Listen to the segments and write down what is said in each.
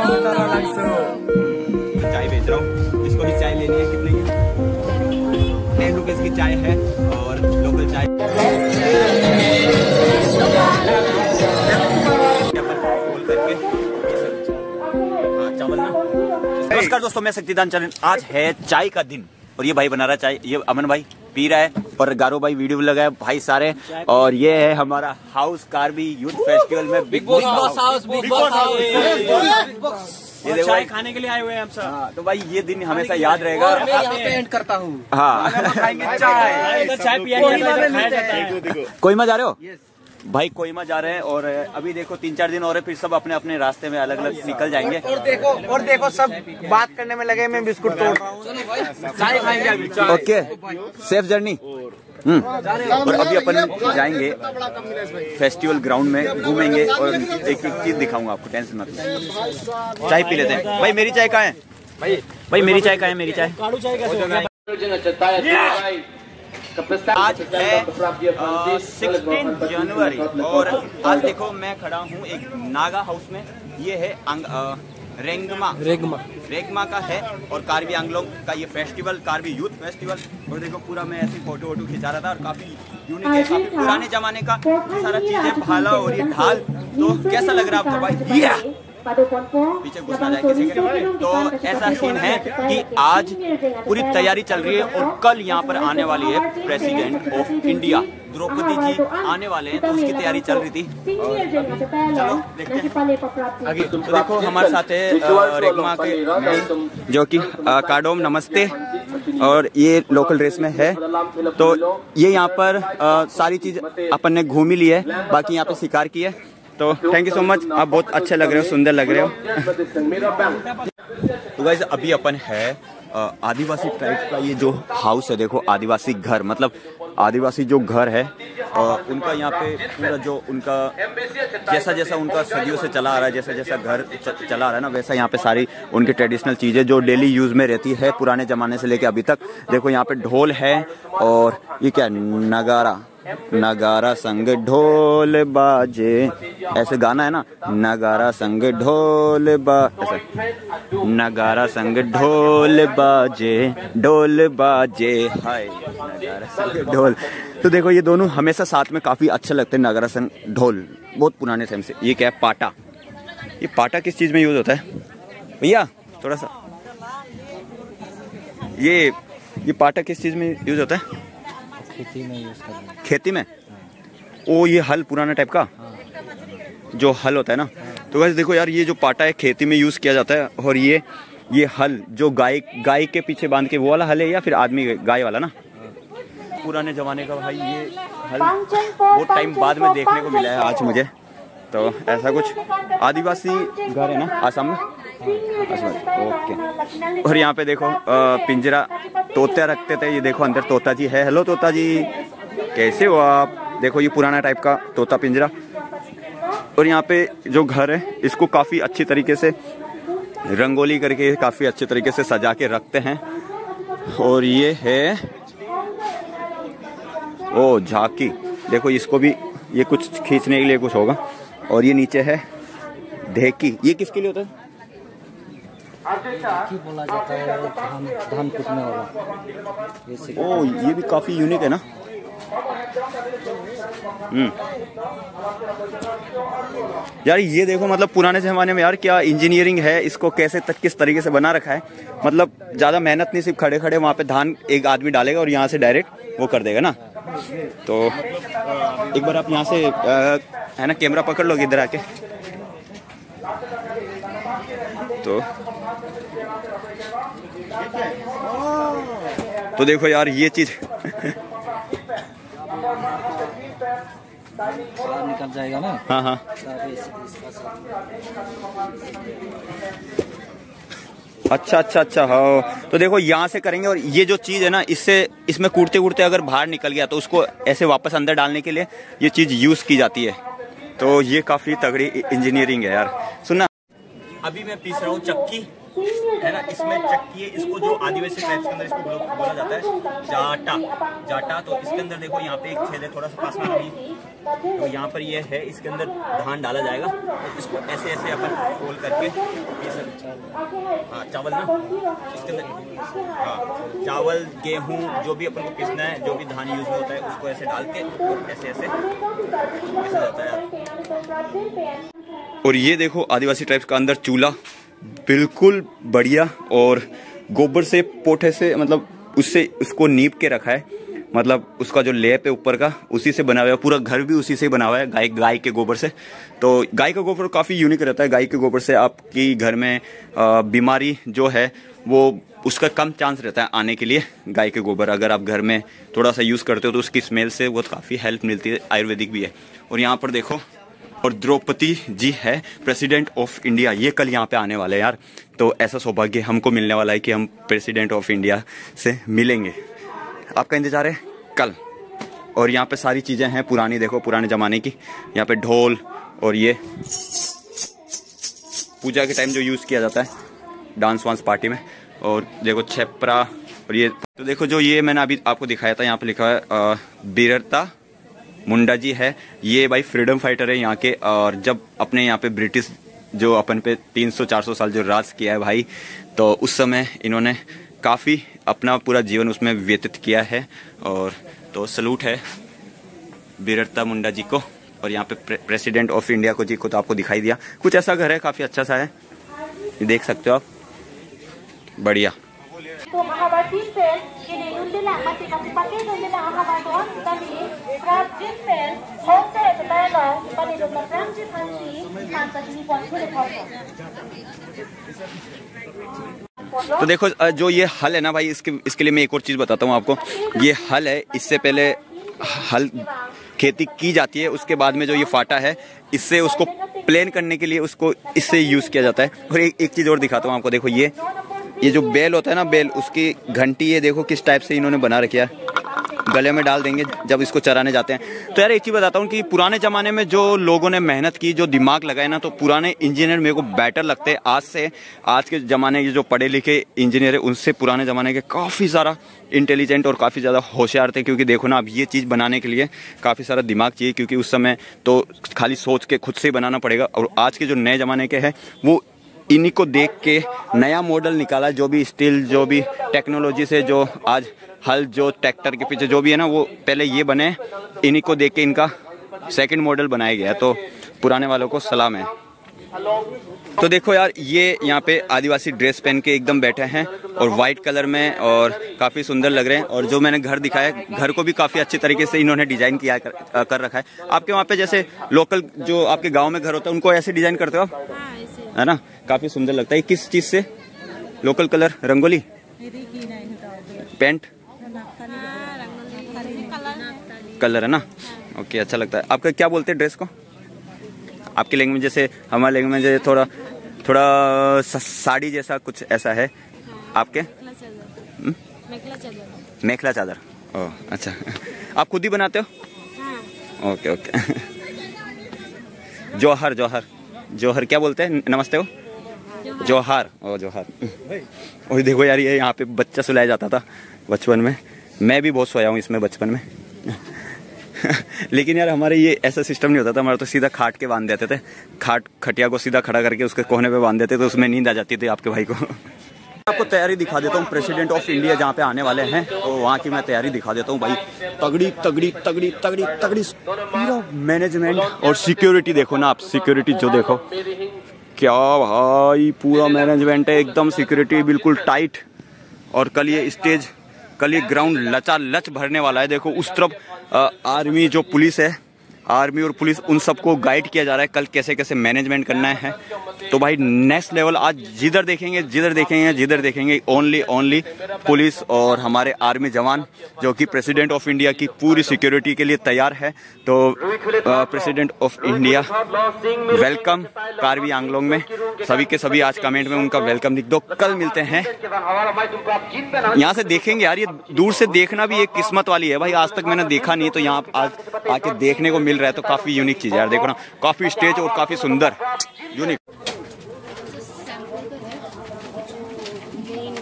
चाय बेच रहा हूँ, इसको भी चाय लेनी है। कितने की? 10 रुपीज की चाय है और लोकल चाय। चावल ना। नमस्कार दोस्तों, मैं शक्तिदान चरण। आज है चाय का दिन और ये भाई बना रहा है चाय। ये अमन भाई पी रहा है और गारो भाई वीडियो लगाए भाई सारे। और ये है हमारा हाउस कार्बी यूथ फेस्टिवल में बिग बॉस हाउस। ये चाय खाने के लिए आए हुए हैं हम सब। हाँ, तो भाई ये दिन हमेशा याद रहेगा। और मैं यहाँ पे एंड करता हूँ। हाँ, खाएंगे चाय पिएंगे। कोहिमा जा रहे हो? भाई कोहिमा जा रहे हैं और अभी देखो 3-4 दिन और है, फिर सब अपने अपने रास्ते में अलग अलग निकल जाएंगे। और देखो सब बात करने में लगे, मैं बिस्कुट तोड़ रहा हूँ। चाय खाएंगे अभी। Okay, safe journey. और अभी अपन जाएंगे फेस्टिवल ग्राउंड में, घूमेंगे और एक एक चीज दिखाऊंगा आपको, टेंशन मत लो। चाय पी लेते हैं। भाई मेरी चाय कहाँ है? भाई मेरी चाय कहाँ है? मेरी चाय आज है 16 जनवरी और आज देखो मैं खड़ा हूँ एक नागा हाउस में। ये है रेगमा का है और कार्बी आंगलोंग का ये फेस्टिवल, कार्बी यूथ फेस्टिवल। और देखो पूरा मैं ऐसी फोटो खिंचा रहा था और काफी यूनिक है, काफी पुराने जमाने का सारा चीज है, भाला और ये ढाल। तो कैसा लग रहा है आपको भाई? पीछे घुस ना जाए किसी के। तो ऐसा सीन है कि आज पूरी तैयारी चल रही है और कल यहाँ पर आने वाली है president of India Droupadi ji आने वाले हैं, तो उसकी तैयारी चल रही थी। चलो देखते हैं आगे। तो देखो हमारे साथ है रेगमा के जो कि कार्डोम, नमस्ते। और ये लोकल ड्रेस में है। तो ये यहाँ पर सारी चीज अपन ने घूम ही ली है, बाकी यहाँ पे शिकार की है। तो थैंक यू सो मच, आप बहुत अच्छे लग रहे हो, सुंदर लग रहे हो। तो गाइस अभी अपन है आदिवासी ट्राइब का ये जो हाउस है, देखो आदिवासी घर, मतलब आदिवासी जो घर है उनका यहाँ पे पूरा जो उनका जैसा जैसा उनका सदियों से चला आ रहा है, जैसा जैसा घर चला आ रहा है ना, वैसा यहाँ पे सारी उनकी ट्रेडिशनल चीज़ें जो डेली यूज में रहती है पुराने ज़माने से लेके अभी तक। देखो यहाँ पे ढोल है और ये क्या नगारा संग ढोल बाजे, ऐसे गाना है ना, नगारा संग ढोल बाजे, नगारा संग ढोल बाजे हाय नगारा संग ढोल। तो देखो ये दोनों हमेशा साथ में काफी अच्छे लगते हैं, नगारा संग ढोल, बहुत पुराने टाइम से। ये क्या है? पाटा। ये पाटा किस चीज में यूज होता है भैया? थोड़ा सा ये पाटा किस चीज में यूज होता है? खेती में यूज करते हैं। खेती में? ओ ये हल पुराना टाइप का जो हल होता है ना। तो वैसे देखो यार, ये जो पाटा है खेती में यूज किया जाता है। और ये हल जो गाय के पीछे बांध के वो वाला हल है या फिर आदमी गाय वाला ना, पुराने जमाने का भाई ये हल बहुत टाइम बाद में देखने को मिला है आज मुझे। तो ऐसा कुछ आदिवासी घर है ना आसाम में। ओके। और यहाँ पे देखो पिंजरा तोते रखते थे, ये देखो अंदर तोता जी है। हेलो तोता जी, कैसे हो आप? देखो ये पुराना टाइप का तोता पिंजरा। और यहाँ पे जो घर है इसको काफी अच्छी तरीके से रंगोली करके काफी अच्छे तरीके से सजा के रखते हैं। और ये है ओ झांकी, देखो इसको भी ये कुछ खींचने के लिए कुछ होगा। और ये नीचे है ढेकी, ये किसके लिए होता है? बोला जाता है धान कुटने वाला। ओ ये भी काफी यूनिक है ना। यार ये देखो, मतलब पुराने जमाने में यार क्या इंजीनियरिंग है, इसको कैसे किस तरीके से बना रखा है। मतलब ज्यादा मेहनत नहीं, सिर्फ खड़े खड़े वहां पे धान एक आदमी डालेगा और यहाँ से डायरेक्ट वो कर देगा ना। तो एक बार आप यहाँ से है ना कैमरा पकड़ लोगे इधर आके। तो देखो यार ये चीज निकल जाएगा ना। हाँ हाँ अच्छा हाँ। तो देखो यहाँ से करेंगे और ये जो चीज है ना, इसमें कूदते कूदते अगर बाहर निकल गया तो उसको ऐसे वापस अंदर डालने के लिए ये चीज यूज की जाती है। तो ये काफी तगड़ी इंजीनियरिंग है यार। सुनना, अभी मैं पीस रहा हूँ चक्की है ना, इसमें चेक किए, इसको जो आदिवासी ट्राइब्स के अंदर इसको बोला जाता है जाटा। तो इसके अंदर देखो यहाँ पे एक छेद है, थोड़ा सा पास में अभी, तो यहाँ पर ये है, इसके अंदर धान डाला जाएगा और इसको ऐसे ऐसे अपन खोल करके हाँ चावल ना इसके अंदर, हाँ चावल गेहूँ जो भी अपन को पीसना है, जो भी धान यूज में होता है उसको ऐसे डाल के ऐसे ऐसे पीसा जाता है। और ये देखो आदिवासी ट्राइब्स का अंदर चूल्हा बिल्कुल बढ़िया, और गोबर से पोठे से मतलब उससे उसको नीप के रखा है, मतलब उसका जो लेप है ऊपर का उसी से बना हुआ है, पूरा घर भी उसी से बना हुआ है गाय के गोबर से। तो गाय का गोबर काफ़ी यूनिक रहता है, गाय के गोबर से आपकी घर में बीमारी जो है वो उसका कम चांस रहता है आने के लिए। गाय के गोबर अगर आप घर में थोड़ा सा यूज़ करते हो तो उसकी स्मेल से वो काफ़ी हेल्प मिलती है, आयुर्वेदिक भी है। और यहाँ पर देखो, और द्रौपदी जी है प्रेसिडेंट ऑफ इंडिया, ये कल यहाँ पे आने वाले हैं यार, तो ऐसा सौभाग्य हमको मिलने वाला है कि हम प्रेसिडेंट ऑफ इंडिया से मिलेंगे। आपका इंतजार है कल। और यहाँ पे सारी चीज़ें हैं पुरानी, देखो पुराने ज़माने की, यहाँ पे ढोल और ये पूजा के टाइम जो यूज़ किया जाता है डांस वांस पार्टी में। और देखो छेपरा, और ये तो देखो जो ये मैंने अभी आपको दिखाया था, यहाँ पे लिखा है बिरता मुंडा जी है, ये भाई फ्रीडम फाइटर है यहाँ के। और जब अपने यहाँ पे ब्रिटिश जो अपन पे 300-400 साल जो राज किया है भाई, तो उस समय इन्होंने काफ़ी अपना पूरा जीवन उसमें व्यतीत किया है। और तो सलूट है बिरता मुंडा जी को। और यहाँ पे प्रेसिडेंट ऑफ इंडिया को जी को तो आपको दिखाई दिया, कुछ ऐसा घर है, काफ़ी अच्छा सा है, ये देख सकते हो आप, बढ़िया। तो देखो जो ये हल है ना भाई, इसके लिए मैं एक और चीज़ बताता हूँ आपको। ये हल है, इससे पहले हल खेती की जाती है, उसके बाद में जो ये फाटा है इससे उसको प्लेन करने के लिए उसको इससे यूज़ किया जाता है। और एक चीज़ और दिखाता हूँ आपको, देखो ये जो बैल होता है ना, बैल उसकी घंटी, ये देखो किस टाइप से इन्होंने बना रखी है, गले में डाल देंगे जब इसको चराने जाते हैं। तो यार एक चीज़ बताता हूँ कि पुराने ज़माने में जो लोगों ने मेहनत की, जो दिमाग लगाए ना, तो पुराने इंजीनियर मेरे को बेटर लगते हैं आज से। आज के ज़माने के जो पढ़े लिखे इंजीनियर है उनसे पुराने ज़माने के काफ़ी सारा इंटेलिजेंट और काफ़ी ज़्यादा होशियार थे। क्योंकि देखो ना, अब ये चीज़ बनाने के लिए काफ़ी सारा दिमाग चाहिए, क्योंकि उस समय तो खाली सोच के खुद से बनाना पड़ेगा। और आज के जो नए ज़माने के हैं वो इन्हीं को देख के नया मॉडल निकाला, जो भी स्टील, जो भी टेक्नोलॉजी से जो आज हल, जो ट्रैक्टर के पीछे जो भी है ना, वो पहले ये बने, इन्हीं को देख के इनका सेकंड मॉडल बनाया गया। तो पुराने वालों को सलाम है। तो देखो यार, ये यहाँ पे आदिवासी ड्रेस पहन के एकदम बैठे हैं और वाइट कलर में, और काफ़ी सुंदर लग रहे हैं। और जो मैंने घर दिखाया, घर को भी काफ़ी अच्छे तरीके से इन्होंने डिजाइन किया कर रखा है। आपके वहाँ पे जैसे लोकल जो आपके गाँव में घर होता है उनको ऐसे डिजाइन करते हो आप, है ना, काफ़ी सुंदर लगता है। किस चीज़ से? Local colour, rangoli, paint, colour है ना, ओके, अच्छा लगता है। आपका क्या बोलते हैं ड्रेस को? आपकी लैंग्वेज जैसे हमारे लैंग्वेज जैसे थोड़ा साड़ी जैसा कुछ ऐसा है आपके? मेखला चादर। ओह अच्छा, आप खुद ही बनाते हो? हाँ। Okay okay. जोहर जोहर जोहर क्या बोलते हैं? नमस्ते हो, जोहार। ओ जोहार। और देखो यार, ये यहाँ पे बच्चा सुलाया जाता था बचपन में, मैं भी बहुत सोया हूँ इसमें बचपन में। लेकिन यार हमारे ये ऐसा सिस्टम नहीं होता था, हमारा तो सीधा खाट के बांध देते थे, खटिया को सीधा खड़ा करके उसके कोने पे बांध देते, तो उसमें नींद आ जाती थी आपके भाई को। आपको तैयारी दिखा देता हूँ, प्रेसिडेंट ऑफ इंडिया जहाँ पे आने वाले हैं, तो वहाँ की मैं तैयारी दिखा देता हूँ भाई। तगड़ी तगड़ी तगड़ी तगड़ी तगड़ी पूरा मैनेजमेंट और सिक्योरिटी देखो ना आप, सिक्योरिटी जो देखो क्या भाई, पूरा मैनेजमेंट है एकदम, सिक्योरिटी बिल्कुल टाइट। और कल ये स्टेज, कल ये ग्राउंड लचालच भरने वाला है। देखो उस तरफ आर्मी जो पुलिस है, आर्मी और पुलिस, उन सबको गाइड किया जा रहा है कल कैसे कैसे मैनेजमेंट करना है। तो भाई नेक्स्ट लेवल, आज जिधर देखेंगे ओनली पुलिस और हमारे आर्मी जवान, जो कि प्रेसिडेंट ऑफ इंडिया की पूरी सिक्योरिटी के लिए तैयार है। तो president of India welcome Karbi Anglong में, सभी के सभी आज कमेंट में उनका वेलकम लिख दो। कल मिलते हैं, यहाँ से देखेंगे यार, ये दूर से देखना भी एक किस्मत वाली है भाई, आज तक मैंने देखा नहीं, तो यहाँ आज आके देखने को मिल रहा है, तो काफी यूनिक चीज है यार। देखो ना, काफी स्टेज और काफी सुंदर यूनिक।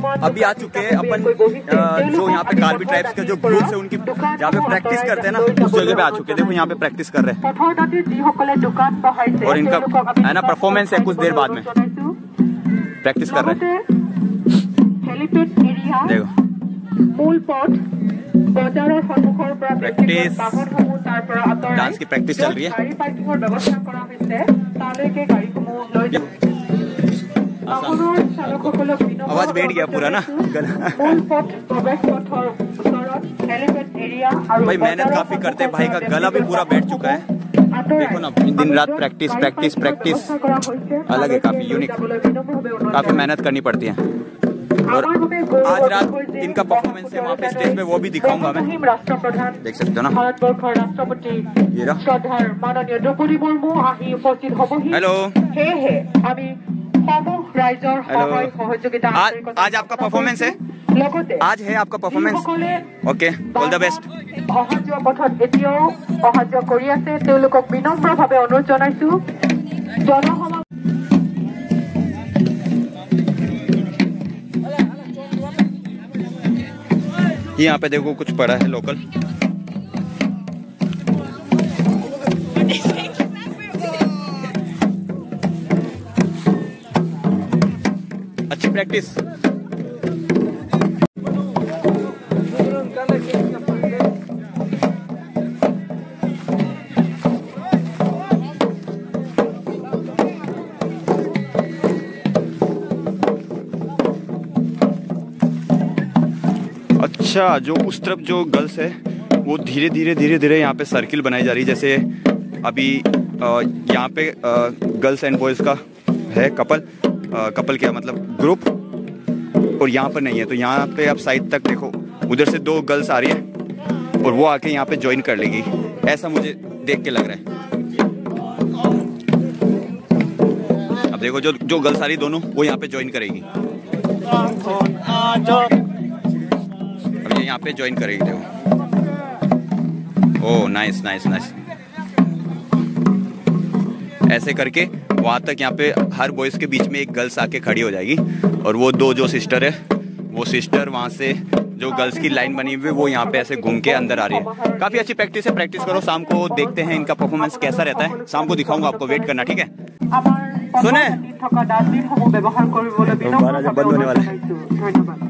अभी आ चुके हैं अपन जो यहाँ पे कार्बी ट्राइब्स के जो ग्रुप है उनकी जहाँ पे प्रैक्टिस करते हैं ना, उस जगह पे आ चुके हैं। देखो यहाँ पे प्रैक्टिस कर रहे हैं और इनका है ना परफॉर्मेंस है कुछ देर बाद में। प्रैक्टिस कर रहे हैं, देखो प्रैक्टिस, डांस की प्रैक्टिस चल रही है। आवाज बैठ गया पूरा ना गला। भाई मेहनत काफी करते हैं, भाई का गला भी पूरा बैठ चुका है। देखो ना दिन रात प्रैक्टिस प्रैक्टिस प्रैक्टिस, अलग है, काफी यूनिक, काफी मेहनत करनी पड़ती है। और आज रात इनका परफॉर्मेंस है वहाँ पे स्टेज पे, वो भी दिखाऊंगा मैं, देख सकते हो ना। ये रहा। हेलो आज आपका परफॉर्मेंस है, आज है आपका performance. Okay, all the best. यहाँ पे देखो कुछ पड़ा है लोकल। अच्छी प्रैक्टिस। अच्छा, जो उस तरफ जो गर्ल्स है वो धीरे धीरे यहाँ पे सर्किल बनाई जा रही है। जैसे अभी यहाँ पे गर्ल्स एंड बॉयज़ का है कपल क्या मतलब ग्रुप, और यहाँ पर नहीं है। तो यहाँ पे आप साइड तक देखो, उधर से 2 गर्ल्स आ रही है और वो आके यहाँ पे ज्वाइन कर लेगी, ऐसा मुझे देख के लग रहा है। अब देखो जो गर्ल्स आ रही दोनों, वो यहाँ पे ज्वाइन करेगी, अब ये यहाँ पे ज्वाइन करेगी। देखो, ओह नाइस नाइस नाइस। ऐसे करके वहाँ तक यहाँ पे हर बॉयज़ के बीच में एक गर्ल्स आके खड़ी हो जाएगी, और वो 2 जो सिस्टर है, वो सिस्टर वहाँ से जो गर्ल्स की लाइन बनी हुई है वो यहाँ पे ऐसे घूम के अंदर आ रही है। काफ़ी अच्छी प्रैक्टिस है, प्रैक्टिस करो। शाम को देखते हैं इनका परफॉर्मेंस कैसा रहता है, शाम को दिखाऊंगा आपको, वेट करना, ठीक है। सुने बंद होने वाला है।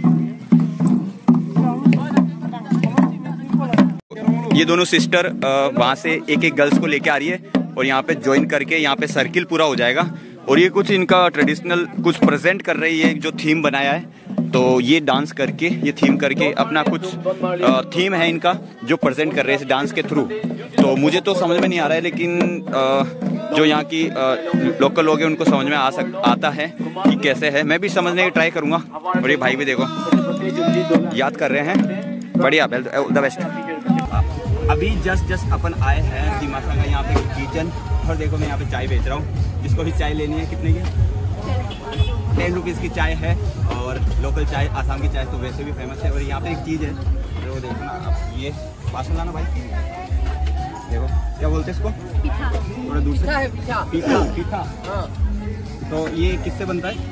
ये दोनों सिस्टर वहाँ से एक गर्ल्स को लेके आ रही है और यहाँ पे ज्वाइन करके यहाँ पे सर्किल पूरा हो जाएगा। और ये कुछ इनका ट्रेडिशनल कुछ प्रेजेंट कर रही है, जो थीम बनाया है। तो ये डांस करके, ये थीम करके अपना कुछ थीम है इनका जो प्रेजेंट कर रहे हैं इस डांस के थ्रू। तो मुझे तो समझ में नहीं आ रहा है, लेकिन जो यहाँ की लोकल लोग हैं उनको समझ में आता है कि कैसे है। मैं भी समझने की ट्राई करूँगा। और ये भाई भी देखो याद कर रहे हैं, बढ़िया, ऑल द बेस्ट। अभी जस्ट अपन आए हैं दिमासा का यहाँ पे किचन, और देखो मैं यहाँ पे चाय बेच रहा हूँ। जिसको भी चाय लेनी है, कितने की 10 रुपीज़ की चाय है। और लोकल चाय, आसाम की चाय तो वैसे भी फेमस है। और यहाँ पे एक चीज़ है जो देखो ना, आप ये पास में लाना भाई, देखो क्या बोलते हैं इसको, थोड़ा दूर से, पीठा। तो ये किससे बनता है?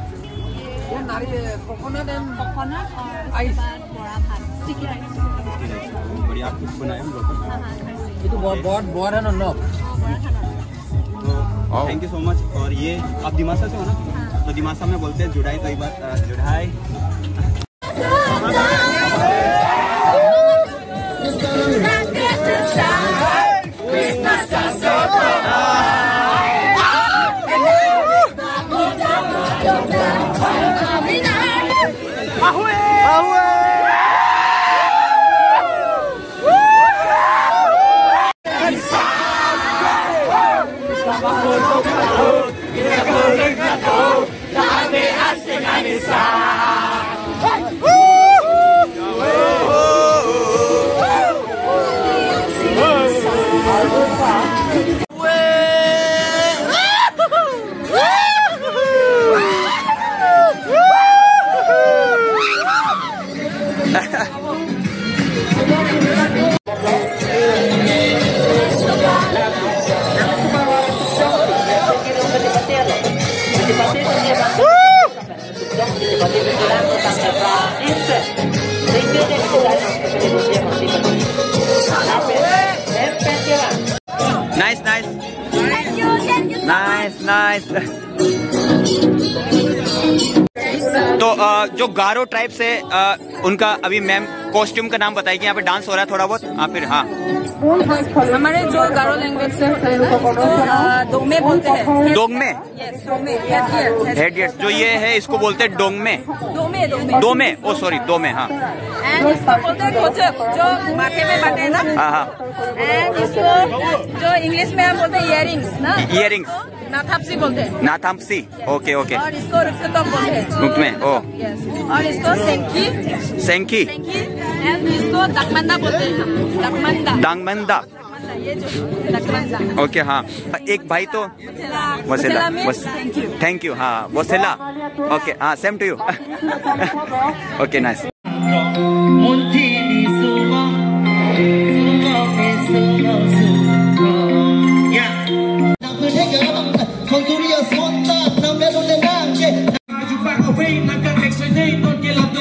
बढ़िया, आप कुछ बनाए हम लोग। ये तो बहुत है ना। Thank you so much. और ये आप दिमासा से हो ना? तो दिमासा में बोलते हैं जुड़ाई, कई बार जुड़ाई। Nice nice nice nice. तो जो गारो ट्राइब से उनका अभी मैम कॉस्ट्यूम का नाम बताएगी। यहाँ पे डांस हो रहा है थोड़ा बहुत। हाँ फिर हाँ हमारे जो गारो लैंग्वेज से होता है ना, इसको डोंगमे बोलते हैं। डोंगमे हेड जो ये है इसको बोलते हैं डोंगमे। दोमे ओ सॉरी दोमे। हाँ एंड इसको बोलते हैं खोचक, जो माथे में बांधते हैं ना। हाँ हाँ एंड इसको जो इंग्लिश में हम बोलते हैं इयरिंग्स ना, इयरिंग्स नाथापसी बोलते हैं। नाथापसी ओके ओके। और इसको रुकतोक बोलते हैं। रुकमे ओ यस। और इसको सेंकी सेंकी एंड इसको दकमंदा बोलते हैं। दकमंदा डांगमंदा ये जो दकमंदा। ओके। हाँ एक भाई तो वसेला थैंक यू। हाँ वसेला ओके। हाँ same to you okay nice. Con tu ria sonda, nam le don le nang,